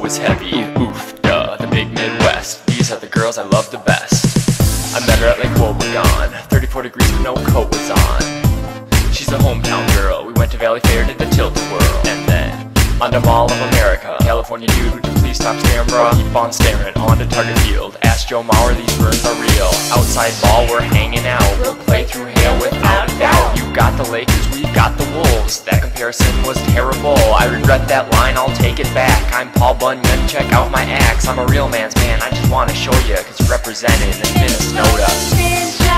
was heavy. Oof, duh, the big Midwest. These are the girls I love the best. I met her at Lake Wobegon. 34 degrees but no coat was on. She's a hometown girl. We went to Valley Fair, did the tilt-a-whirl. And then, on to Mall of America. California dude, would you please stop staring, bro? Keep on staring, on to Target Field. Ask Joe Mauer, these burns are real. Outside ball, we're hanging out. We'll play through hail without a doubt. You got the Lakers, we got the Wolves. That comparison was terrible. I regret that line, I'll take it back. I'm Paul Bunyan, check out my axe. I'm a real man's man, I just wanna show ya, cause you're representing in Minnesota.